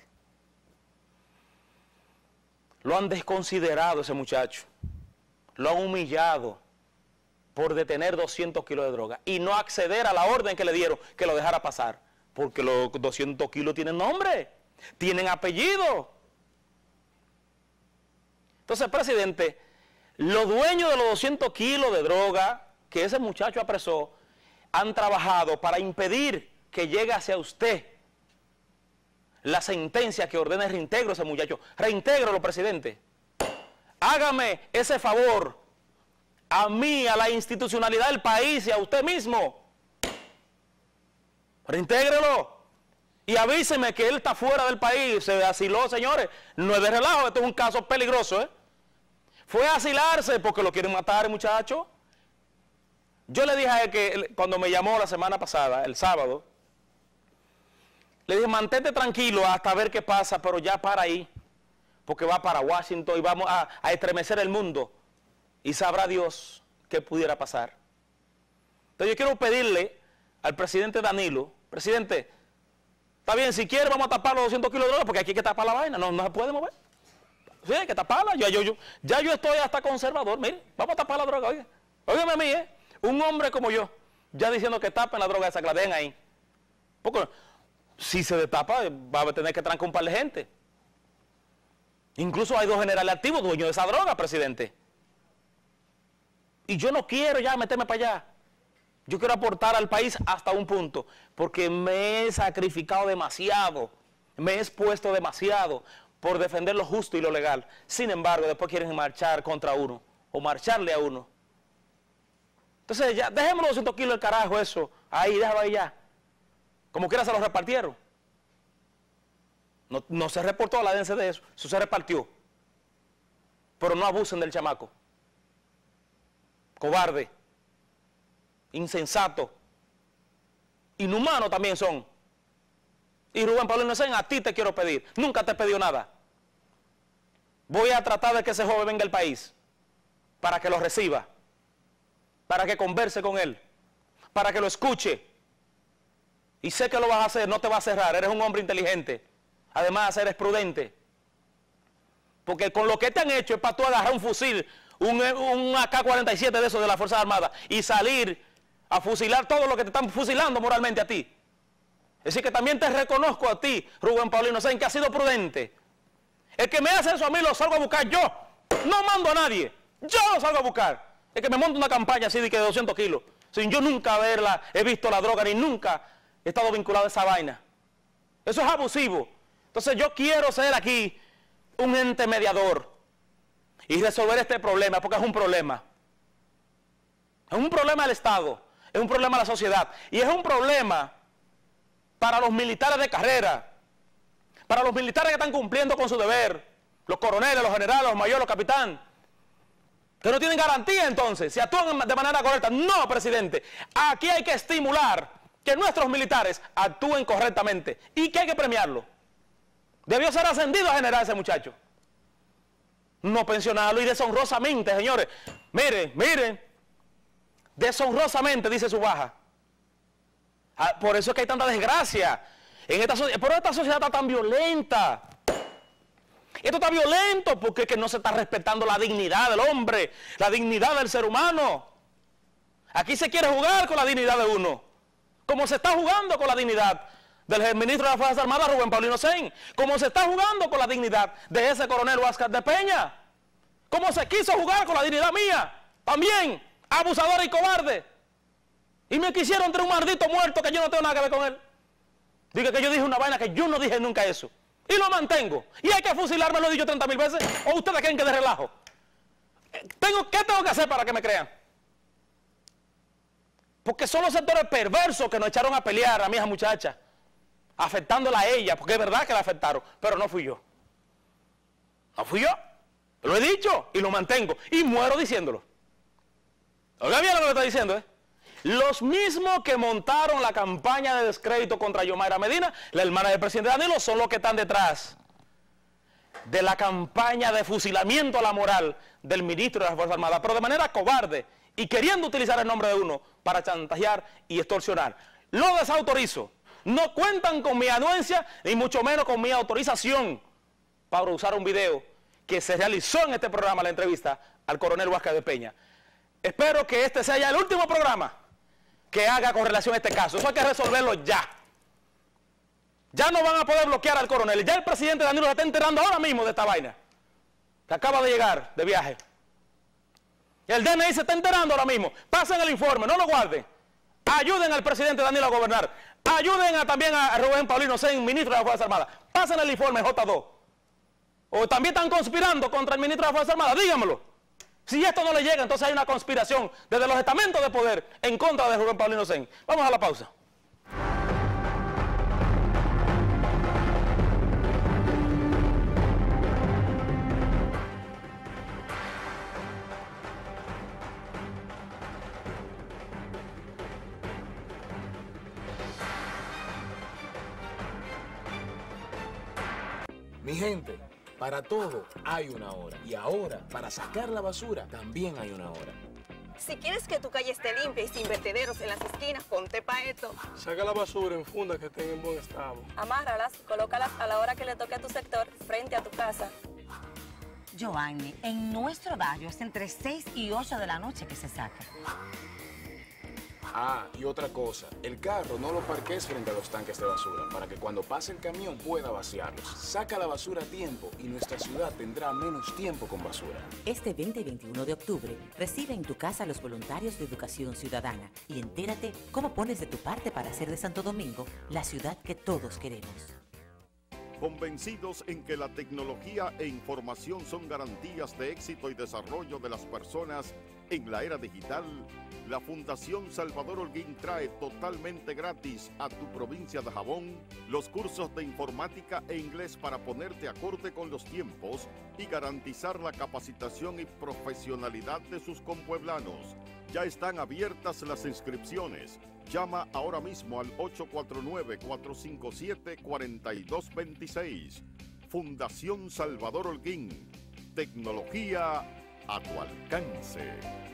Lo han desconsiderado ese muchacho. Lo han humillado por detener doscientos kilos de droga y no acceder a la orden que le dieron que lo dejara pasar. Porque los doscientos kilos tienen nombre, tienen apellido. Entonces, presidente, los dueños de los doscientos kilos de droga que ese muchacho apresó han trabajado para impedir que llegue hacia usted la sentencia que ordene reintegro a ese muchacho. Reintégralo, presidente. Hágame ese favor a mí, a la institucionalidad del país y a usted mismo. Reintégrelo. Y avíseme que él está fuera del país. Se asiló, señores. No es de relajo, esto es un caso peligroso, ¿eh? Fue a asilarse porque lo quieren matar, muchacho. Yo le dije a él que cuando me llamó la semana pasada, el sábado, le dije, mantente tranquilo hasta ver qué pasa, pero ya para ahí, porque va para Washington y vamos a, a estremecer el mundo y sabrá Dios qué pudiera pasar. Entonces yo quiero pedirle al presidente Danilo, presidente, está bien, si quiere vamos a tapar los doscientos kilos de droga, porque aquí hay que tapar la vaina, no, no se puede mover. Sí, hay que taparla, ya yo, yo, ya yo estoy hasta conservador, mire, vamos a tapar la droga, oiga, óigame a mí, ¿eh? Un hombre como yo, ya diciendo que tapen la droga esa, que la den ahí. Porque si se destapa, va a tener que trancar un par de gente. Incluso hay dos generales activos dueños de esa droga, presidente. Y yo no quiero ya meterme para allá. Yo quiero aportar al país hasta un punto, porque me he sacrificado demasiado, me he expuesto demasiado por defender lo justo y lo legal. Sin embargo, después quieren marchar contra uno, o marcharle a uno. Entonces ya, dejemos los doscientos kilos del carajo eso, ahí, déjalo ahí ya. Como quiera se los repartieron. No, no se reportó la dense de eso, eso se repartió. Pero no abusen del chamaco. Cobarde. Insensato. Inhumano también son. Y Rubén Paulino Sen, a ti te quiero pedir. Nunca te he pedido nada. Voy a tratar de que ese joven venga al país para que lo reciba, para que converse con él, para que lo escuche. Y sé que lo vas a hacer, no te vas a cerrar, eres un hombre inteligente. Además, eres prudente. Porque con lo que te han hecho es para tú agarrar un fusil, un, un A K cuarenta y siete de esos de las Fuerzas Armadas y salir a fusilar todo lo que te están fusilando moralmente a ti. Es decir, que también te reconozco a ti, Rubén Paulino Sen, que has sido prudente. El que me hace eso a mí lo salgo a buscar yo. No mando a nadie. Yo lo salgo a buscar. El que me monta una campaña así de que de doscientos kilos, sin yo nunca haberla, he visto la droga, ni nunca he estado vinculado a esa vaina. Eso es abusivo. Entonces yo quiero ser aquí un ente mediador y resolver este problema, porque es un problema. Es un problema del Estado, es un problema de la sociedad, y es un problema para los militares de carrera, para los militares que están cumpliendo con su deber, los coroneles, los generales, los mayores, los capitanes, que no tienen garantía entonces, si actúan de manera correcta. No, presidente, aquí hay que estimular que nuestros militares actúen correctamente y que hay que premiarlo. Debió ser ascendido a general ese muchacho. No pensionarlo y deshonrosamente, señores. Miren, miren. Deshonrosamente, dice su baja. Ah, por eso es que hay tanta desgracia. En esta, por esta sociedad está tan violenta. Esto está violento porque es que no se está respetando la dignidad del hombre, la dignidad del ser humano. Aquí se quiere jugar con la dignidad de uno, como se está jugando con la dignidad del ministro de las Fuerzas Armadas, Rubén Paulino Sen, como se está jugando con la dignidad de ese coronel Huáscar Lepeña, como se quiso jugar con la dignidad mía, también, abusador y cobarde. Y me quisieron entre un maldito muerto que yo no tengo nada que ver con él. Diga que yo dije una vaina que yo no dije nunca eso. Y lo mantengo. Y hay que fusilarme, lo he dicho treinta mil veces. ¿O ustedes creen que de relajo? ¿Tengo, ¿Qué tengo que hacer para que me crean? Porque son los sectores perversos que nos echaron a pelear a mi hija muchacha, afectándola a ella, porque es verdad que la afectaron, pero no fui yo. No fui yo. Lo he dicho y lo mantengo. Y muero diciéndolo. Oiga bien lo que le está diciendo, ¿eh? Los mismos que montaron la campaña de descrédito contra Yomaira Medina, la hermana del presidente Danilo, son los que están detrás de la campaña de fusilamiento a la moral del ministro de las Fuerzas Armadas, pero de manera cobarde y queriendo utilizar el nombre de uno para chantajear y extorsionar. Lo desautorizo. No cuentan con mi anuencia, ni mucho menos con mi autorización para usar un video que se realizó en este programa, la entrevista al coronel Huáscar de Peña. Espero que este sea ya el último programa que haga con relación a este caso. Eso hay que resolverlo ya. Ya no van a poder bloquear al coronel. Ya el presidente Danilo se está enterando ahora mismo de esta vaina, que acaba de llegar de viaje. El D N I se está enterando ahora mismo. Pasen el informe, no lo guarden. Ayuden al presidente Danilo a gobernar. Ayuden a, también a Rubén Paulino Sen, ministro de las Fuerzas Armadas. Pasen el informe J dos. O también están conspirando contra el ministro de las Fuerzas Armadas. Dígamelo. Si esto no le llega, entonces hay una conspiración desde los estamentos de poder en contra de Rubén Paulino Sen. Vamos a la pausa. Mi gente, para todo hay una hora. Y ahora, para sacar la basura, también hay una hora. Si quieres que tu calle esté limpia y sin vertederos en las esquinas, ponte pa' esto. Saca la basura en fundas que estén en buen estado. Amárralas, colócalas a la hora que le toque a tu sector, frente a tu casa. Joanny, en nuestro barrio es entre seis y ocho de la noche que se saca. Ah, y otra cosa, el carro no lo parques frente a los tanques de basura para que cuando pase el camión pueda vaciarlos. Saca la basura a tiempo y nuestra ciudad tendrá menos tiempo con basura. Este veinte y veintiuno de octubre, recibe en tu casa a los voluntarios de Educación Ciudadana y entérate cómo pones de tu parte para hacer de Santo Domingo la ciudad que todos queremos. Convencidos en que la tecnología e información son garantías de éxito y desarrollo de las personas en la era digital, la Fundación Salvador Holguín trae totalmente gratis a tu provincia de Jabón los cursos de informática e inglés para ponerte acorde con los tiempos y garantizar la capacitación y profesionalidad de sus compueblanos. Ya están abiertas las inscripciones. Llama ahora mismo al ocho cuatro nueve, cuatro cinco siete, cuatro dos dos seis. Fundación Salvador Holguín. Tecnología a tu alcance.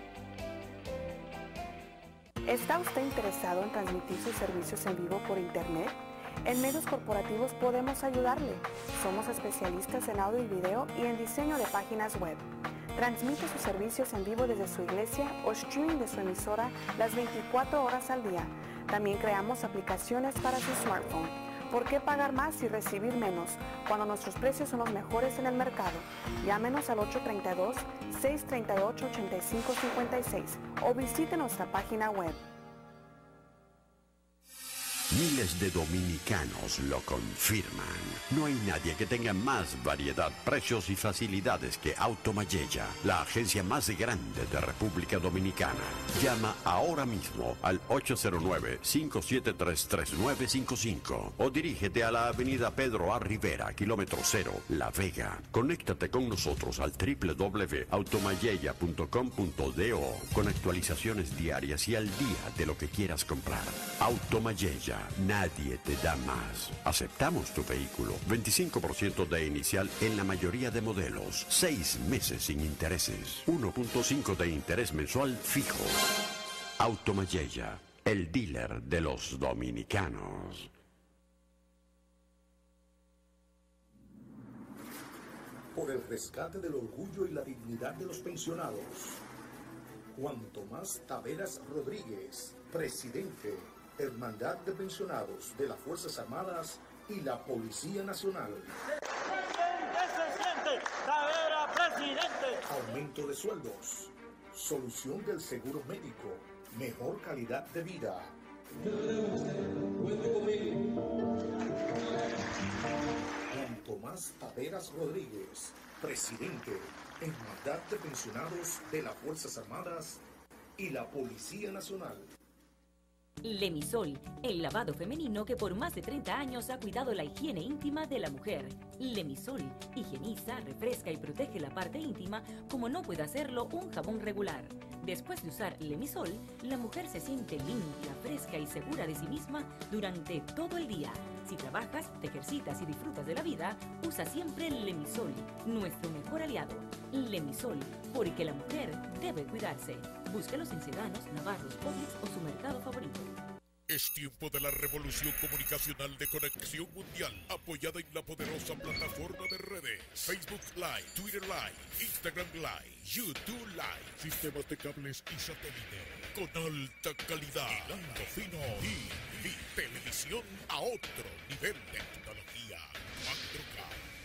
¿Está usted interesado en transmitir sus servicios en vivo por Internet? En Medios Corporativos podemos ayudarle. Somos especialistas en audio y video y en diseño de páginas web. Transmite sus servicios en vivo desde su iglesia o streaming de su emisora las veinticuatro horas al día. También creamos aplicaciones para su smartphone. ¿Por qué pagar más y recibir menos cuando nuestros precios son los mejores en el mercado? Llámenos al ocho tres dos, seis tres ocho, ocho cinco cinco seis o visite nuestra página web. Miles de dominicanos lo confirman. No hay nadie que tenga más variedad, precios y facilidades que Automayella, la agencia más grande de República Dominicana. Llama ahora mismo al ocho cero nueve, cinco siete tres, tres nueve cinco cinco o dirígete a la avenida Pedro A. Rivera, kilómetro cero, La Vega. Conéctate con nosotros al doble u doble u doble u punto automayella punto com punto do con actualizaciones diarias y al día de lo que quieras comprar. Automayella. Nadie te da más. Aceptamos tu vehículo. veinticinco por ciento de inicial en la mayoría de modelos. Seis meses sin intereses. uno punto cinco de interés mensual fijo. Automayella, el dealer de los dominicanos. Por el rescate del orgullo y la dignidad de los pensionados. Juan Tomás Taveras Rodríguez, presidente. Hermandad de Pensionados de las Fuerzas Armadas y la Policía Nacional. ¡Presidente! ¡Tavera, presidente! Aumento de sueldos. Solución del seguro médico. Mejor calidad de vida. Cuente conmigo. Tomás Taveras Rodríguez, presidente, Hermandad de Pensionados de las Fuerzas Armadas y la Policía Nacional. Lemisol, el lavado femenino que por más de treinta años ha cuidado la higiene íntima de la mujer. Lemisol higieniza, refresca y protege la parte íntima como no puede hacerlo un jabón regular. Después de usar Lemisol, la mujer se siente limpia, fresca y segura de sí misma durante todo el día. Si trabajas, te ejercitas y disfrutas de la vida, usa siempre Lemisol, nuestro mejor aliado. Lemisol, porque la mujer debe cuidarse. Búscalos en Sedanos, Navarros, Publix o su mercado favorito. Es tiempo de la revolución comunicacional de Conexión Mundial, apoyada en la poderosa plataforma de redes, Facebook Live, Twitter Live, Instagram Live, YouTube Live, sistemas de cables y satélite, con alta calidad, hilando fino y, y televisión a otro nivel de tecnología cuatro K.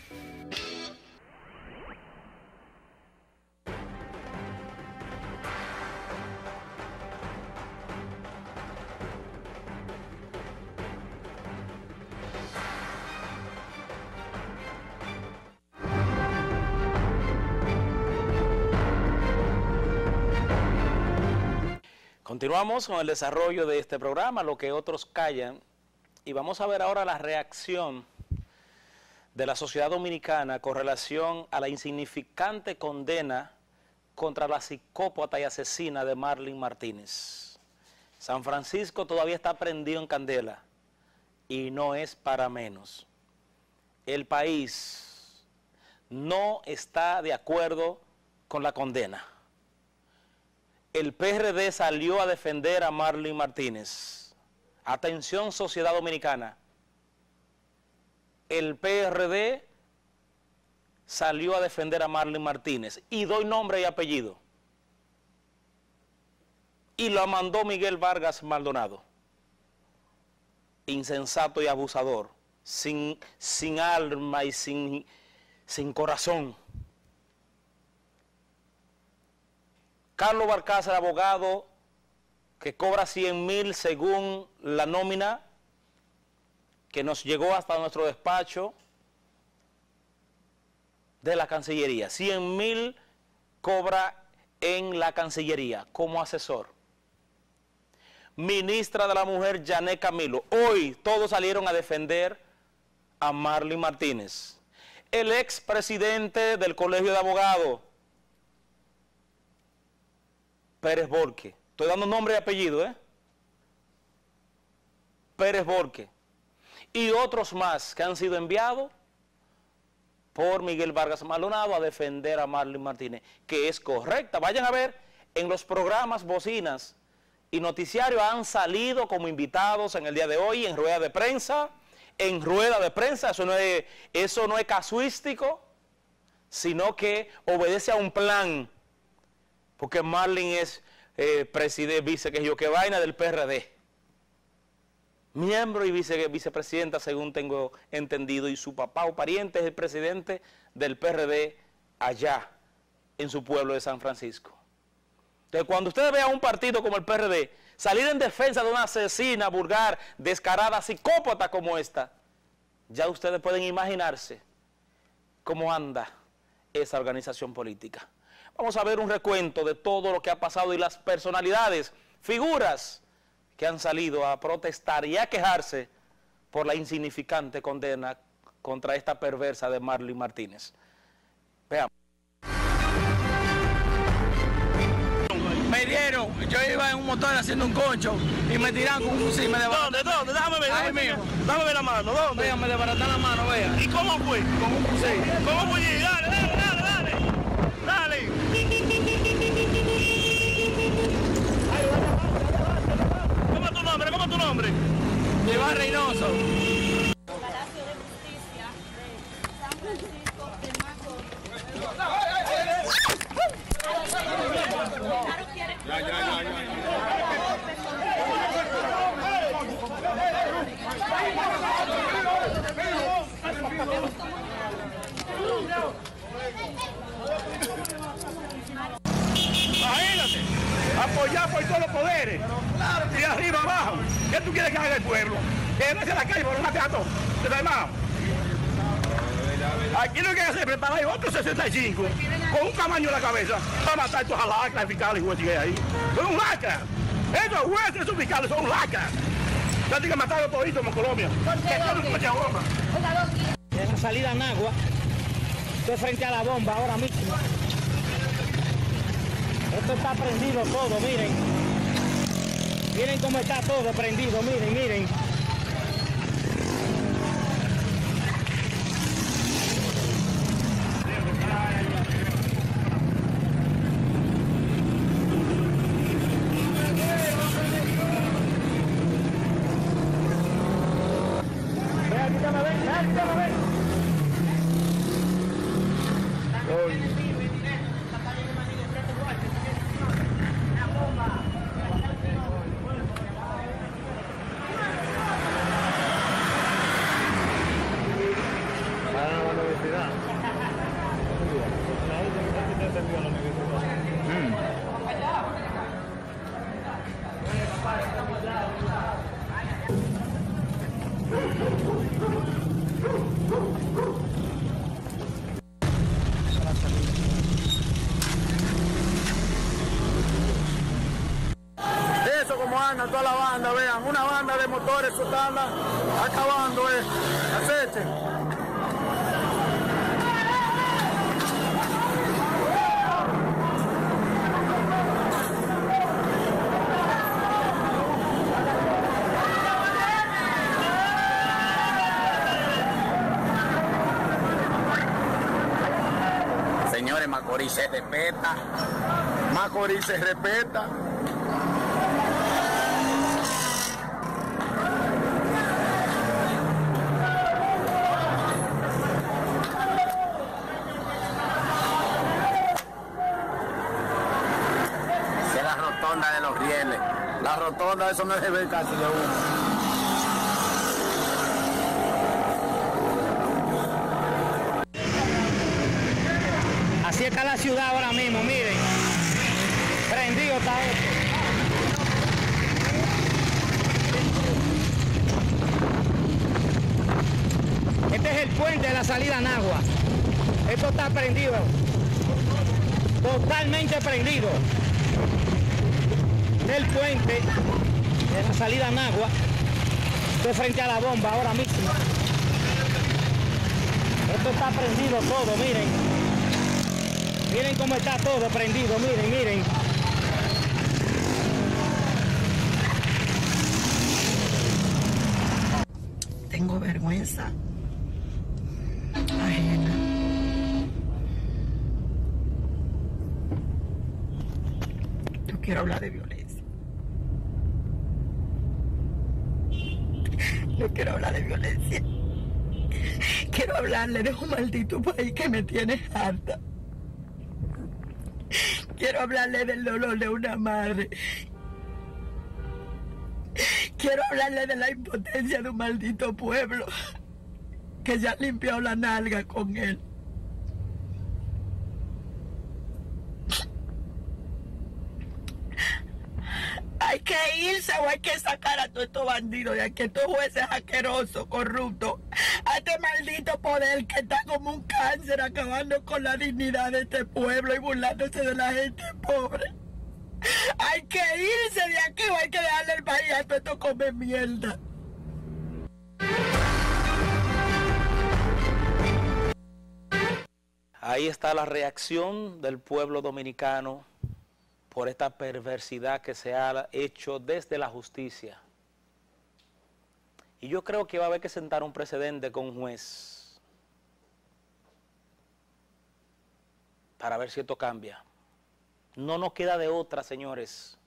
Continuamos con el desarrollo de este programa, Lo que otros callan, y vamos a ver ahora la reacción de la sociedad dominicana con relación a la insignificante condena contra la psicópata y asesina de Marlene Martínez. San Francisco todavía está prendido en candela y no es para menos. El país no está de acuerdo con la condena. El P R D salió a defender a Marlene Martínez. Atención, sociedad dominicana. El P R D salió a defender a Marlene Martínez. Y doy nombre y apellido. Y lo mandó Miguel Vargas Maldonado. Insensato y abusador. Sin, sin alma y sin, sin corazón. Carlos Barcaza, el abogado que cobra cien mil según la nómina que nos llegó hasta nuestro despacho de la Cancillería. cien mil cobra en la Cancillería como asesor. Ministra de la Mujer, Yané Camilo. Hoy todos salieron a defender a Marlene Martínez. El expresidente del Colegio de Abogados, Pérez Borque. Estoy dando nombre y apellido, ¿eh? Pérez Borque. Y otros más que han sido enviados por Miguel Vargas Maldonado a defender a Marlene Martínez, que es correcta. Vayan a ver, en los programas bocinas y noticiarios han salido como invitados en el día de hoy, en rueda de prensa, en rueda de prensa, eso no es, eso no es casuístico, sino que obedece a un plan. Porque Marlene es eh, presidente, vice, que yo, que vaina del P R D. Miembro y vice, vicepresidenta, según tengo entendido, y su papá o pariente es el presidente del P R D allá, en su pueblo de San Francisco. Entonces, cuando ustedes vean un partido como el P R D salir en defensa de una asesina, vulgar, descarada, psicópata como esta, ya ustedes pueden imaginarse cómo anda esa organización política. Vamos a ver un recuento de todo lo que ha pasado y las personalidades, figuras que han salido a protestar y a quejarse por la insignificante condena contra esta perversa de Marlene Martínez. Veamos. Me dieron, yo iba en un motor haciendo un concho y me tiraron con un fusil. Me ¿Dónde? ¿Dónde? Déjame ver. Ahí mismo. Dame ver la mano. ¿Dónde? Vea, me desbaratan la mano, vea. ¿Y cómo fue? Con un fusil. ¿Cómo fue? Dale, dale, dale, dale. Dale. ¿Cómo es tu nombre? ¿Cómo es tu nombre? Iván Reynoso. Palacio de Justicia de San Francisco de Macorís. Ya, ya, ya, ya. Imagínate, apoyar por todos los poderes, y arriba abajo. ¿Qué tú quieres que haga el pueblo? Que no es en la calle por un mateato, ¿te da más? Aquí lo que hay que hacer preparar otro sesenta y cinco con un camaño en la cabeza para matar a estos lacras fiscales y jueces ahí. Son un lacra. Esos jueces, esos fiscales son lacras. Ya tienen que matar a todos como Colombia. En la salida en agua, estoy frente a la bomba ahora mismo. Esto está prendido todo, miren. Miren cómo está todo prendido, miren, miren. Eso como anda toda la banda, vean, una banda de motores soltando, acabando, eh, aceite. Señores, Macorís se respeta. Macorís se respeta. Esa es la rotonda de los rieles. La rotonda, eso no se ve casi de uno. Así está la ciudad ahora mismo, miren. Prendido está esto. Este es el puente de la salida en agua. Esto está prendido. Totalmente prendido. Este es el puente de la salida en agua. Estoy frente a la bomba ahora mismo. Esto está prendido todo, miren. Miren cómo está todo prendido, miren, miren. Tengo vergüenza ajena. Yo quiero hablar de violencia. No quiero hablar de violencia. Quiero hablarle de un maldito país que me tiene harta. Quiero hablarle del dolor de una madre. Quiero hablarle de la impotencia de un maldito pueblo que ya limpió la nalga con él. Hay que irse o hay que sacar a todos estos bandidos de aquí, a estos jueces asquerosos, corruptos, a este maldito poder que está como un cáncer acabando con la dignidad de este pueblo y burlándose de la gente pobre. Hay que irse de aquí o hay que dejarle el país a todos estos come mierda. Ahí está la reacción del pueblo dominicano por esta perversidad que se ha hecho desde la justicia. Y yo creo que va a haber que sentar un precedente con un juez para ver si esto cambia. No nos queda de otra, señores.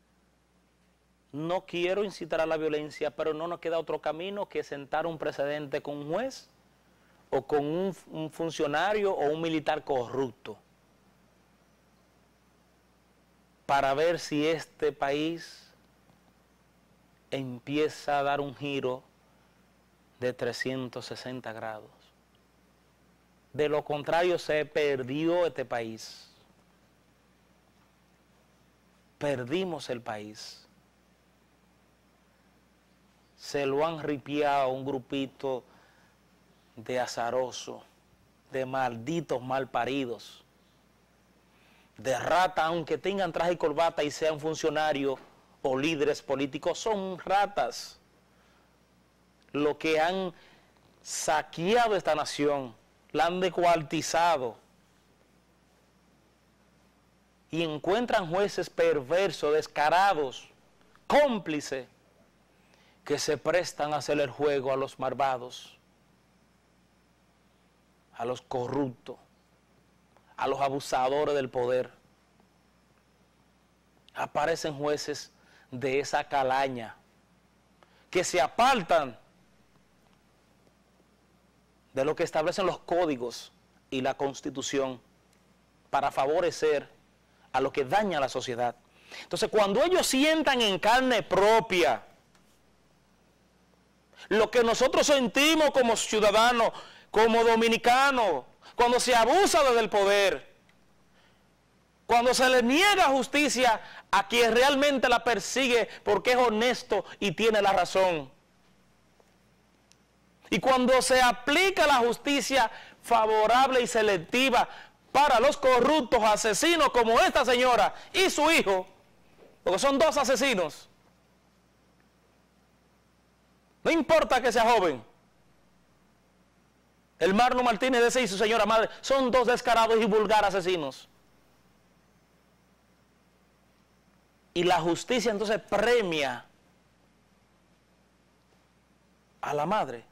No quiero incitar a la violencia, pero no nos queda otro camino que sentar un precedente con un juez o con un, un funcionario o un militar corrupto, para ver si este país empieza a dar un giro de trescientos sesenta grados. De lo contrario, se perdió este país. Perdimos el país. Se lo han ripiado a un grupito de azarosos de malditos malparidos, de rata, aunque tengan traje y corbata y sean funcionarios o líderes políticos, son ratas. Lo que han saqueado esta nación, la han descuartizado y encuentran jueces perversos, descarados, cómplices, que se prestan a hacer el juego a los malvados, a los corruptos, a los abusadores del poder. Aparecen jueces de esa calaña que se apartan de lo que establecen los códigos y la Constitución para favorecer a lo que daña a la sociedad. Entonces, cuando ellos sientan en carne propia lo que nosotros sentimos como ciudadanos, como dominicanos, cuando se abusa del poder, cuando se le niega justicia a quien realmente la persigue porque es honesto y tiene la razón, y cuando se aplica la justicia favorable y selectiva para los corruptos asesinos como esta señora y su hijo, porque son dos asesinos, no importa que sea joven, el Marno Martínez de ese y su señora madre, son dos descarados y vulgares asesinos. Y la justicia entonces premia a la madre,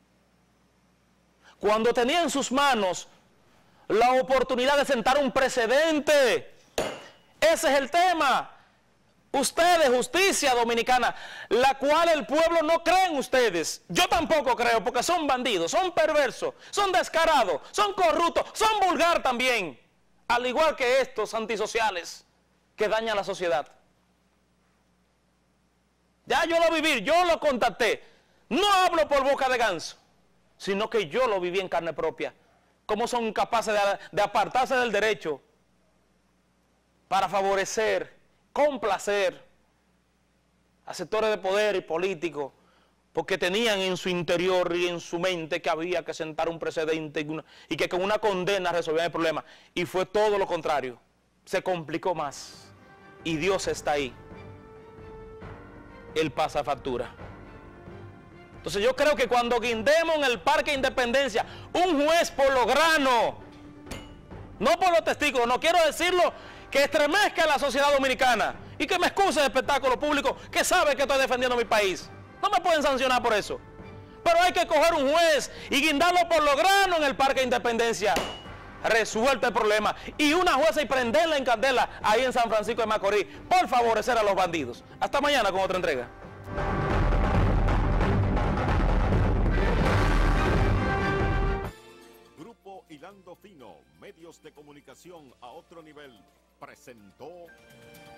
cuando tenía en sus manos la oportunidad de sentar un precedente. Ese es el tema. Ustedes, justicia dominicana, la cual el pueblo no cree en ustedes. Yo tampoco creo, porque son bandidos, son perversos, son descarados, son corruptos, son vulgar también, al igual que estos antisociales que dañan a la sociedad. Ya yo lo viví, yo lo contacté. No hablo por boca de ganso, sino que yo lo viví en carne propia. Cómo son incapaces de, de apartarse del derecho para favorecer, complacer a sectores de poder y políticos, porque tenían en su interior y en su mente que había que sentar un precedente y, una, y que con una condena resolvían el problema. Y fue todo lo contrario. Se complicó más. Y Dios está ahí. Él pasa factura. Entonces yo creo que cuando guindemos en el Parque Independencia un juez por lo grano, no por los testigos, no quiero decirlo, que estremezca a la sociedad dominicana y que me excuse de espectáculo público, que sabe que estoy defendiendo mi país. No me pueden sancionar por eso. Pero hay que coger un juez y guindarlo por lo grano en el Parque Independencia. Resuelto el problema. Y una jueza y prenderla en candela ahí en San Francisco de Macorís por favorecer a los bandidos. Hasta mañana con otra entrega. Grupo Hilando Fino, medios de comunicación a otro nivel, presentó